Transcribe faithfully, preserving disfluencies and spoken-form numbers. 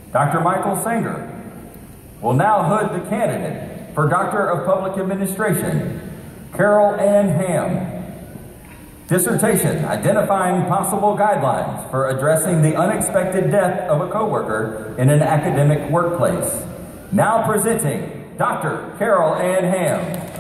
Doctor Michael Sanger will now hood the candidate for Doctor of Public Administration, Carol Ann Ham. Dissertation, identifying possible guidelines for addressing the unexpected death of a coworker in an academic workplace. Now presenting Doctor Carol Ann Ham.